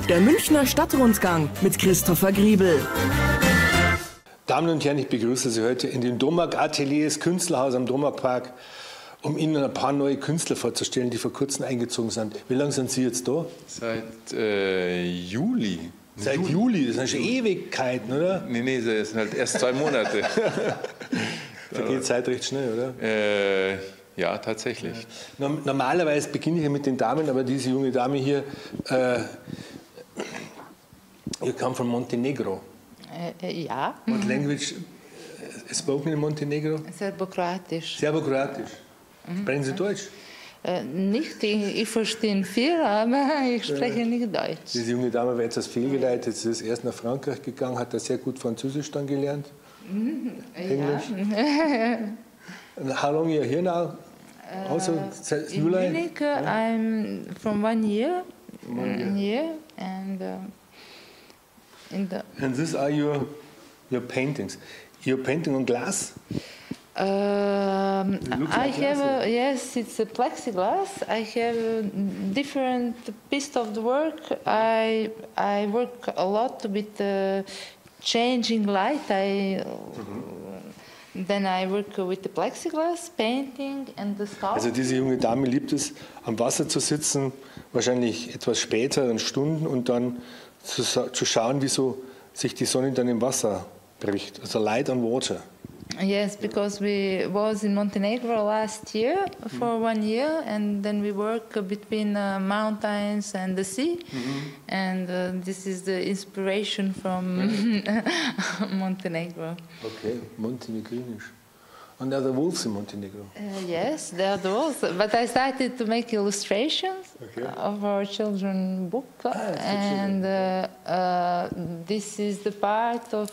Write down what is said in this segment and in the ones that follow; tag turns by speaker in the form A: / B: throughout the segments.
A: Der Münchner Stadtrundgang mit Christopher Griebel.
B: Damen und Herren, ich begrüße Sie heute in den Domark-Ateliers Künstlerhaus am Domarkpark, um Ihnen ein paar neue Künstler vorzustellen, die vor kurzem eingezogen sind. Wie lange sind Sie jetzt da?
C: Seit Juli.
B: Seit Juli, das sind schon Ewigkeiten, oder?
C: Nee, das sind halt erst 2 Monate.
B: Vergeht Zeit recht schnell, oder?
C: Ja, tatsächlich.
B: Normalerweise beginne ich ja mit den Damen, aber diese junge Dame hier, ihr kam von Montenegro.
D: Ja.
B: What language spoken in Montenegro?
D: Serbokroatisch.
B: Serbokroatisch. Sprechen Sie Deutsch?
D: Nicht, ich verstehe viel, aber ich spreche nicht Deutsch.
B: Diese junge Dame war etwas fehlgeleitet. Sie ist erst nach Frankreich gegangen, hat da sehr gut Französisch dann gelernt. Englisch.
D: Ja.
B: And how long are you here now? Also,
D: In Munich, I'm from 1 year. And
B: And these are your paintings. You're painting on glass?
D: I have yes, it's a plexiglass. I have a different piece of the work. I work a lot with changing light. Then I work with the plexiglass, painting and the sculpture.
B: Also diese junge Dame liebt es, am Wasser zu sitzen, wahrscheinlich etwas später, in Stunden, und dann zu schauen, wie so sich die Sonne dann im Wasser bricht. Also Light on Water.
D: Yes, because we was in Montenegro last year for 1 year, and then we work between mountains and the sea, and this is the inspiration from Montenegro.
B: Okay, Montenegrinisch. And are the wolves in Montenegro?
D: Yes, there are the wolves. But I started to make illustrations
B: Okay.
D: of our children book, and this is the part of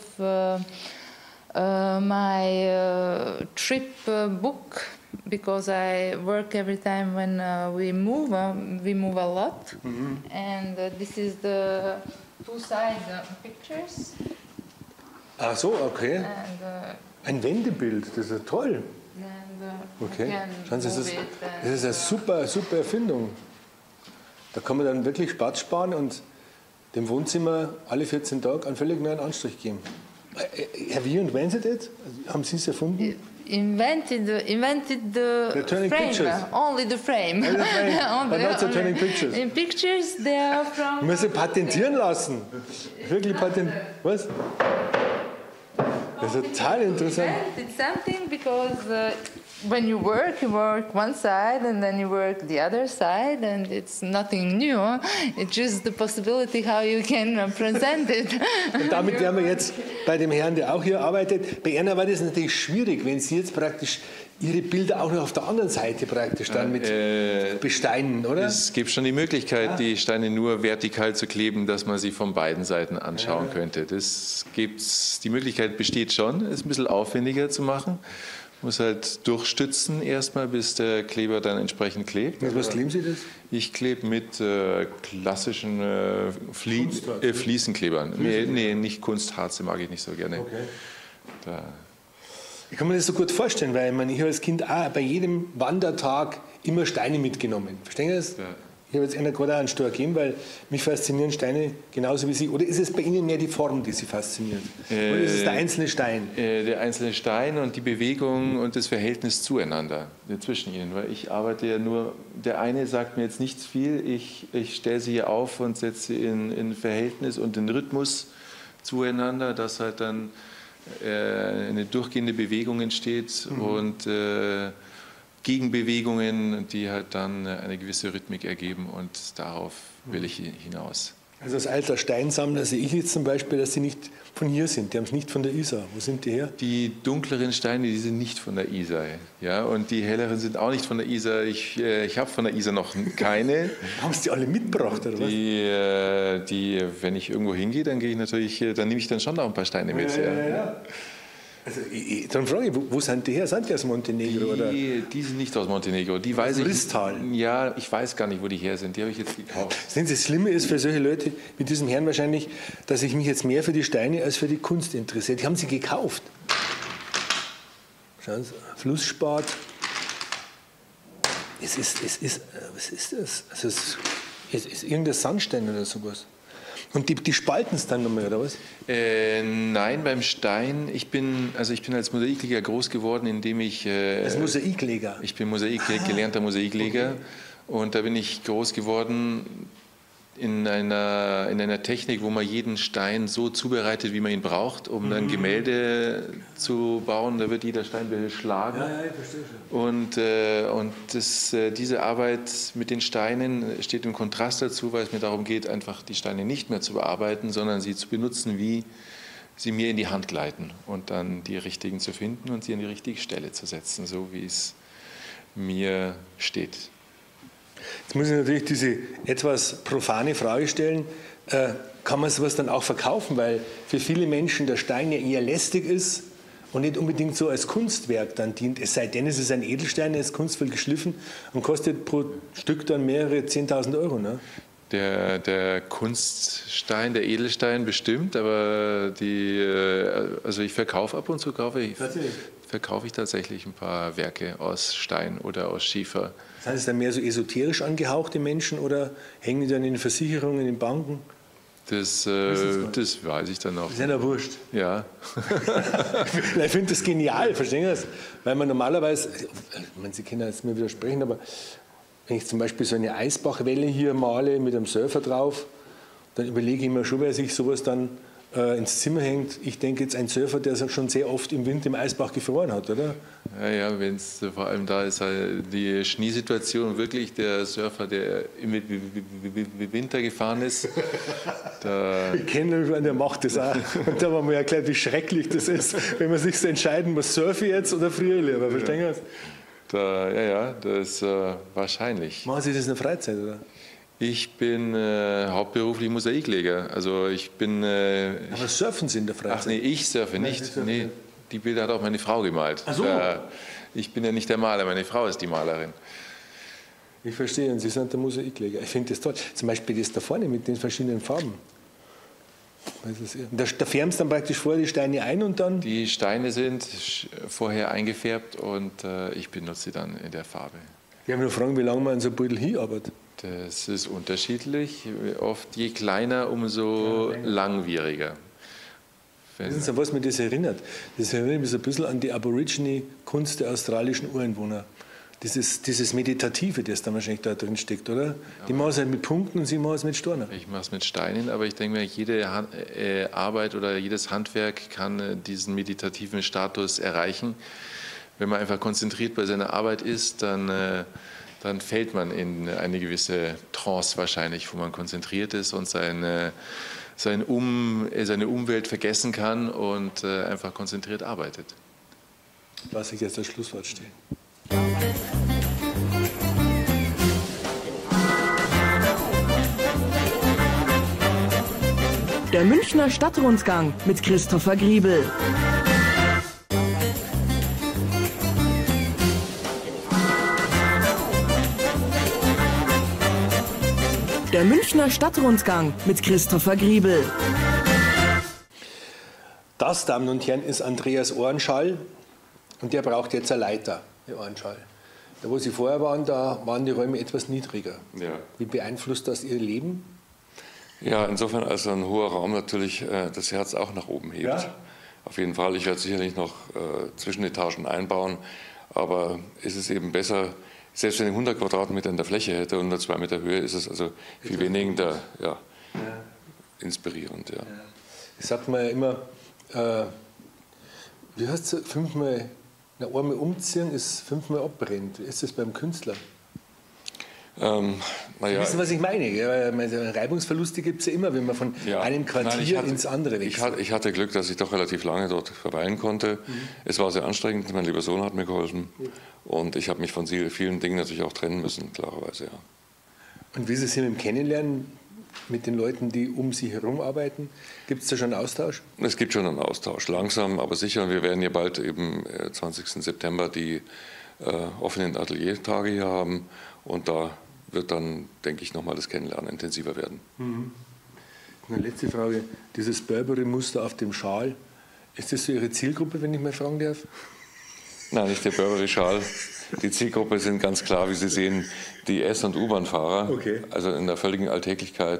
D: my trip book, because I work every time when we move a lot, and this is the 2 side pictures.
B: Ach so, okay.
D: And,
B: Ein Wendebild, das ist ja toll.
D: and
B: Okay. Schauen Sie,
D: move
B: das ist eine super Erfindung. Da kann man dann wirklich Spatz sparen und dem Wohnzimmer alle 14 Tage einen völlig neuen Anstrich geben. Have you invented it? Haben Sie es erfunden?
D: Invented the
B: turning
D: frame,
B: pictures.
D: only the frame.
B: Only the frame, but not the
D: only-
B: turning pictures.
D: In pictures, they are from.
B: Man muss sie patentieren lassen. Wirklich patentieren. Was? Das ist total interessant.
D: Invented something because when you work one side and then you work the other side, and it's nothing new. It's just the possibility how you can present it.
B: Und damit wären wir jetzt bei dem Herrn, der auch hier arbeitet. Bei Erna war das natürlich schwierig, wenn Sie jetzt praktisch Ihre Bilder auch noch auf der anderen Seite praktisch dann mit besteinen, oder?
C: Es gibt schon die Möglichkeit, die Steine nur vertikal zu kleben, dass man sie von beiden Seiten anschauen könnte. Die Möglichkeit besteht schon, es ein bisschen aufwendiger zu machen. Muss halt durchstützen erstmal, bis der Kleber dann entsprechend klebt.
B: Mit was kleben Sie das?
C: Ich klebe mit klassischen Fliesenklebern. Nee, nicht Kunstharze mag ich nicht so gerne.
B: Okay. Ich kann mir das so gut vorstellen, weil ich habe als Kind auch bei jedem Wandertag immer Steine mitgenommen. Verstehen Sie das? Ja. Ich habe jetzt einer gerade auch einen Stor gegeben, weil mich faszinieren Steine genauso wie Sie. Oder ist es bei Ihnen mehr die Form, die Sie fasziniert? Oder ist es der einzelne Stein?
C: Der einzelne Stein und die Bewegung und das Verhältnis zueinander, zwischen ihnen. Weil ich arbeite ja nur, der eine sagt mir jetzt nichts viel, ich stelle sie hier auf und setze sie in Verhältnis und in Rhythmus zueinander, dass halt dann eine durchgehende Bewegung entsteht und Gegenbewegungen, die halt dann eine gewisse Rhythmik ergeben, und darauf will ich hinaus.
B: Also als alter Steinsammler sehe ich jetzt zum Beispiel, dass sie nicht von hier sind. Die haben es nicht von der Isar. Wo sind die her?
C: Die dunkleren Steine, die sind nicht von der Isar. Ja? Und die helleren sind auch nicht von der Isar. Ich habe von der Isar noch keine.
B: Haben Sie die alle mitgebracht, oder was?
C: Wenn ich irgendwo hingehe, dann gehe ich natürlich, dann nehme ich dann schon noch ein paar Steine mit.
B: Ja. Also, dann frage ich, wo sind die her? Sind die aus Montenegro?
C: Die sind nicht aus Montenegro. Die weiß ich.
B: Ristal?
C: Ja, ich weiß gar nicht, wo die her sind. Die habe ich jetzt gekauft.
B: Sehen Sie, das Schlimme ist für solche Leute wie diesem Herrn wahrscheinlich, dass ich mich jetzt mehr für die Steine als für die Kunst interessiere. Die haben sie gekauft. Schauen Sie, Flussspat. Was ist das? Also es ist irgendein Sandstein oder sowas. Und die spalten es dann nochmal, oder was?
C: Nein, beim Stein, ich bin als Mosaikleger groß geworden, indem ich...
B: als Mosaikleger?
C: Ich bin gelernter Mosaikleger. Okay. Und da bin ich groß geworden in einer Technik, wo man jeden Stein so zubereitet, wie man ihn braucht, um dann Gemälde zu bauen. Da wird jeder Stein beschlagen.
B: Ja, ich verstehe schon.
C: Und diese Arbeit mit den Steinen steht im Kontrast dazu, weil es mir darum geht, einfach die Steine nicht mehr zu bearbeiten, sondern sie zu benutzen, wie sie mir in die Hand gleiten und dann die richtigen zu finden und sie an die richtige Stelle zu setzen, so wie es mir steht.
B: Jetzt muss ich natürlich diese etwas profane Frage stellen, kann man sowas dann auch verkaufen, weil für viele Menschen der Stein ja eher lästig ist und nicht unbedingt so als Kunstwerk dann dient, es sei denn, es ist ein Edelstein, er ist kunstvoll geschliffen und kostet pro Stück dann mehrere 10.000 Euro, ne?
C: Der Kunststein, der Edelstein bestimmt, aber also ich verkaufe ab und zu, verkaufe ich tatsächlich ein paar Werke aus Stein oder aus Schiefer.
B: Das heißt, es dann mehr so esoterisch angehauchte Menschen oder hängen die dann in Banken, in Banken?
C: Das weiß ich dann auch.
B: Das ist ja wurscht.
C: Ja.
B: Ich finde das genial, verstehen Sie das? Weil man normalerweise, Sie können jetzt mir widersprechen, aber wenn ich zum Beispiel so eine Eisbachwelle hier male mit einem Surfer drauf, dann überlege ich mir schon, wer sich sowas dann ins Zimmer hängt. Ich denke jetzt ein Surfer, der schon sehr oft im Winter im Eisbach gefroren hat, oder?
C: Ja, wenn es vor allem da ist halt die Schneesituation, wirklich der Surfer, der im Winter gefahren ist.
B: Ich kenne ihn, der macht das auch. Und da war mir erklärt, wie schrecklich das ist, wenn man sich so entscheiden muss, surfe ich jetzt oder friere ich lieber. Verstehen Sie das?
C: Das ist wahrscheinlich.
B: Machen Sie das in der Freizeit, oder?
C: Ich bin hauptberuflich Mosaikleger. Also ich bin.
B: Aber surfen Sie in der Freizeit?
C: Ach nee, ich surfe nicht. Nee, die Bilder hat auch meine Frau gemalt.
B: Ach so.
C: Ich bin ja nicht der Maler, meine Frau ist die Malerin.
B: Ich verstehe, und Sie sind der Mosaikleger. Ich finde das toll. Zum Beispiel das da vorne mit den verschiedenen Farben. Da färben Sie dann praktisch vorher die Steine ein und dann?
C: Die Steine sind vorher eingefärbt und ich benutze sie dann in der Farbe.
B: Ich habe nur fragen, wie lange man an so einem Beutel hinarbeitet.
C: Das ist unterschiedlich. Oft je kleiner, umso langwieriger.
B: Wissen Sie, was mich das erinnert? Das erinnert mich so ein bisschen an die Aborigine-Kunst der australischen Ureinwohner. Dieses Meditative, das da wahrscheinlich da drin steckt, oder? Die machen es halt mit Punkten und Sie machen es mit Steinen.
C: Ich mache es mit Steinen, aber ich denke mir, jede Arbeit oder jedes Handwerk kann diesen meditativen Status erreichen. Wenn man einfach konzentriert bei seiner Arbeit ist, dann fällt man in eine gewisse Trance wahrscheinlich, wo man konzentriert ist und seine Umwelt vergessen kann und einfach konzentriert arbeitet.
B: Lass ich jetzt das Schlusswort stehen.
A: Der Münchner Stadtrundgang mit Christopher Griebel. Der Münchner Stadtrundgang mit Christopher Griebel.
B: Das, Damen und Herren, ist Andreas Ohrenschall und der braucht jetzt eine Leiter, der Ohrenschall. Da, wo Sie vorher waren, da waren die Räume etwas niedriger.
C: Ja.
B: Wie beeinflusst das Ihr Leben?
E: Ja, insofern als ein hoher Raum natürlich das Herz auch nach oben hebt. Ja. Auf jeden Fall. Ich werde sicherlich noch Zwischenetagen einbauen, aber ist es eben besser, selbst wenn ich 100 Quadratmeter in der Fläche hätte und nur 2 Meter Höhe, ist es also viel weniger inspirierend. Ja.
B: Das sagt man ja immer, wie heißt es, einmal umziehen ist 5-mal abbrennt. Wie ist das beim Künstler? Sie wissen, was ich meine. Reibungsverluste gibt es ja immer, wenn man von einem Quartier ins andere wechselt.
E: Ich hatte Glück, dass ich doch relativ lange dort verweilen konnte. Es war sehr anstrengend, mein lieber Sohn hat mir geholfen. Und ich habe mich von vielen Dingen natürlich auch trennen müssen, klarerweise. Ja.
B: Und wie ist es hier mit dem Kennenlernen mit den Leuten, die um Sie herum arbeiten? Gibt es da schon einen Austausch?
E: Es gibt schon einen Austausch, langsam, aber sicher. Und wir werden ja bald eben 20. September die offenen Ateliertage hier haben. Und da wird dann, denke ich, nochmal das Kennenlernen intensiver werden.
B: Mhm. Eine letzte Frage. Dieses Burberry-Muster auf dem Schal, ist das so Ihre Zielgruppe, wenn ich mal fragen darf?
E: Nein, nicht der Burberry-Schal. Die Zielgruppe sind ganz klar, wie Sie sehen, die S- und U-Bahn-Fahrer. Okay. Also in der völligen Alltäglichkeit.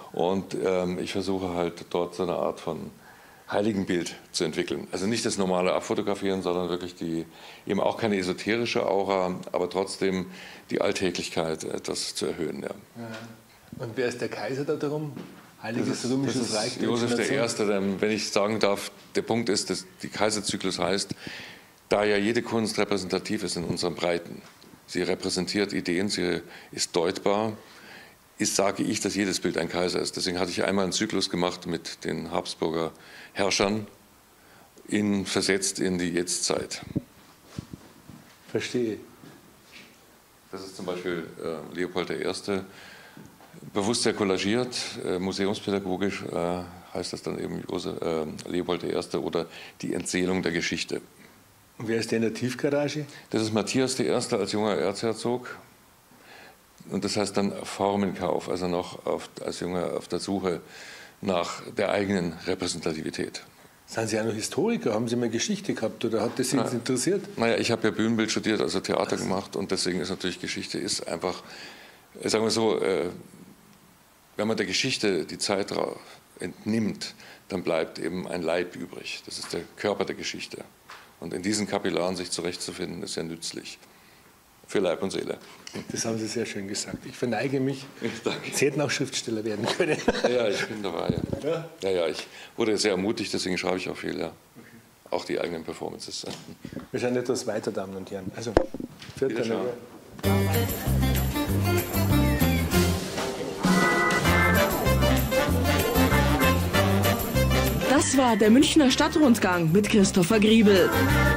E: Und ich versuche halt dort so eine Art von Heiligenbild zu entwickeln. Also nicht das normale Abfotografieren, sondern wirklich eben auch keine esoterische Aura, aber trotzdem die Alltäglichkeit etwas zu erhöhen. Ja.
B: Und wer ist der Kaiser da darum? Heiliges Römisches Reich.
E: Josef I., wenn ich sagen darf, der Punkt ist, dass die Kaiserzyklus heißt, da ja jede Kunst repräsentativ ist in unseren Breiten, sie repräsentiert Ideen, sie ist deutbar, sage ich, dass jedes Bild ein Kaiser ist. Deswegen hatte ich einmal einen Zyklus gemacht mit den Habsburger Herrschern, versetzt in die Jetztzeit.
B: Verstehe.
E: Das ist zum Beispiel Leopold I., bewusst sehr collagiert, museumspädagogisch heißt das dann eben Leopold I. oder die Entzählung der Geschichte.
B: Und wer ist der in der Tiefgarage?
E: Das ist Matthias I. als junger Erzherzog. Und das heißt dann Formenkauf, also noch als Junger auf der Suche nach der eigenen Repräsentativität.
B: Sind Sie auch noch Historiker? Haben Sie mal Geschichte gehabt oder hat das Sie jetzt interessiert?
E: Naja, ich habe ja Bühnenbild studiert, also Theater gemacht und deswegen ist natürlich Geschichte ist einfach, sagen wir so, wenn man der Geschichte die Zeit entnimmt, dann bleibt eben ein Leib übrig. Das ist der Körper der Geschichte. Und in diesen Kapillaren sich zurechtzufinden, ist ja nützlich. Für Leib und Seele.
B: Das haben Sie sehr schön gesagt. Ich verneige mich. Sie hätten auch Schriftsteller werden können.
E: Ja, ich bin dabei. Ja, ich wurde sehr ermutigt, deswegen schreibe ich auch viel. Ja. Okay. Auch die eigenen Performances.
B: Wir schauen etwas weiter, Damen und Herren. Also,
A: Das war der Münchner Stadtrundgang mit Christopher Griebel.